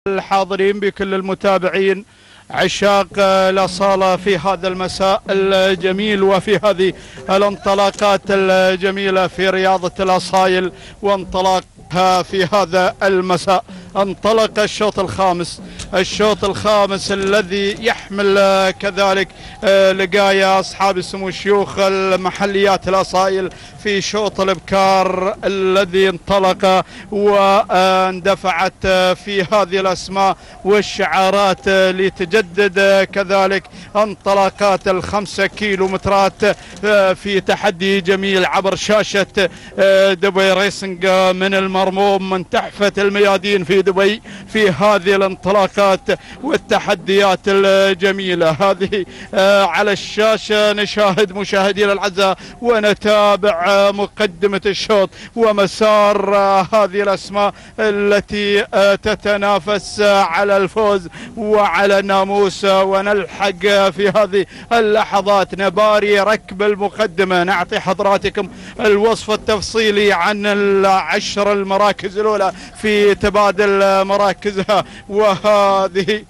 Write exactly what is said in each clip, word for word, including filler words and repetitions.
الحاضرين بكل المتابعين عشاق الأصالة في هذا المساء الجميل وفي هذه الانطلاقات الجميلة في رياضة الأصايل وانطلاقها في هذا المساء. انطلق الشوط الخامس الشوط الخامس الذي يحمل كذلك لقايا أصحاب السمو الشيوخ المحليات الأصايل في شوط الابكار الذي انطلق واندفعت في هذه الأسماء والشعارات لتجدد كذلك انطلاقات الخمسة كيلو مترات في تحدي جميل عبر شاشة دبي ريسنج من المرموم من تحفة الميادين في دبي في هذه الانطلاقات والتحديات الجميلة هذه على الشاشة. نشاهد مشاهدينا الأعزاء ونتابع مقدمة الشوط ومسار هذه الأسماء التي تتنافس على الفوز وعلى الناموس، ونلحق في هذه اللحظات نباري ركب المقدمة. نعطي حضراتكم الوصف التفصيلي عن العشر المراكز الأولى في تبادل مراكزها، وهذه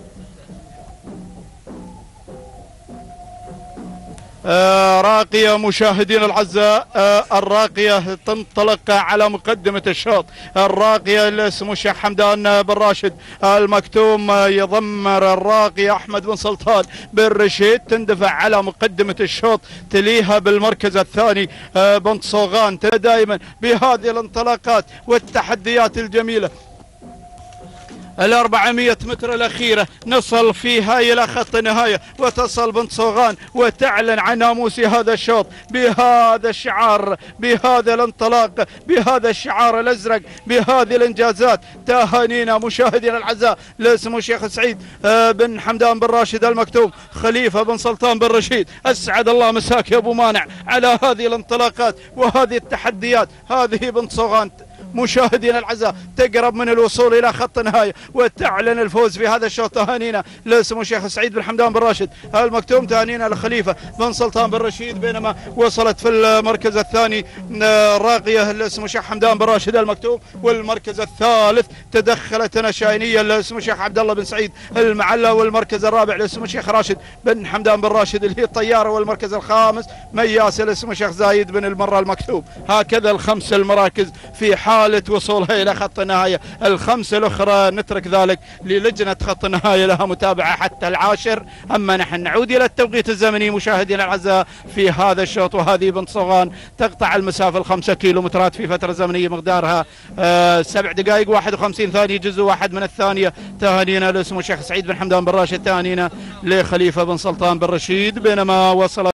آه راقية مشاهدين الأعزاء. آه الراقية تنطلق على مقدمة الشوط. الراقية اللي اسمه الشيخ حمدان بن راشد المكتوم يضمر الراقية أحمد بن سلطان بن رشيد تندفع على مقدمة الشوط. تليها بالمركز الثاني آه بنت صوغان. دائما بهذه الانطلاقات والتحديات الجميلة الأربعمية متر الأخيرة نصل فيها إلى خط النهاية وتصل بنت صوغان وتعلن عن ناموس هذا الشوط بهذا الشعار بهذا الانطلاق بهذا الشعار الأزرق بهذه الإنجازات. تهانينا مشاهدينا الأعزاء لاسمه الشيخ سعيد بن حمدان بن راشد المكتوم خليفة بن سلطان بن رشيد. أسعد الله مساك يا أبو مانع على هذه الانطلاقات وهذه التحديات. هذه بنت صوغان مشاهدينا الأعزاء تقرب من الوصول إلى خط النهاية وتعلن الفوز في هذا الشوط. تهانينا لاسمه الشيخ سعيد بن حمدان بن راشد المكتوم. تهانينا لخليفة بن سلطان بن رشيد. بينما وصلت في المركز الثاني الراقية لاسمه الشيخ حمدان بن راشد المكتوم. والمركز الثالث تدخلت نشاينية لاسمه الشيخ عبد الله بن سعيد المعلى. والمركز الرابع لاسمه الشيخ راشد بن حمدان بن راشد اللي هي الطيارة. والمركز الخامس مياس لاسمه الشيخ زايد بن المرة المكتوم. هكذا الخمس المراكز في حال حالة وصولها إلى خط النهاية. الخمسة الأخرى نترك ذلك للجنة خط النهاية لها متابعة حتى العاشر. أما نحن نعود إلى التوقيت الزمني مشاهدينا الأعزاء في هذا الشوط. وهذه بنت صوغان تقطع المسافة الخمسة كيلو مترات في فترة زمنية مقدارها آه سبع دقائق واحد وخمسين ثانية جزء واحد من الثانية. تهانينا لاسمه الشيخ سعيد بن حمدان بن راشد. تهانينا لخليفة بن سلطان بن رشيد. بينما وصل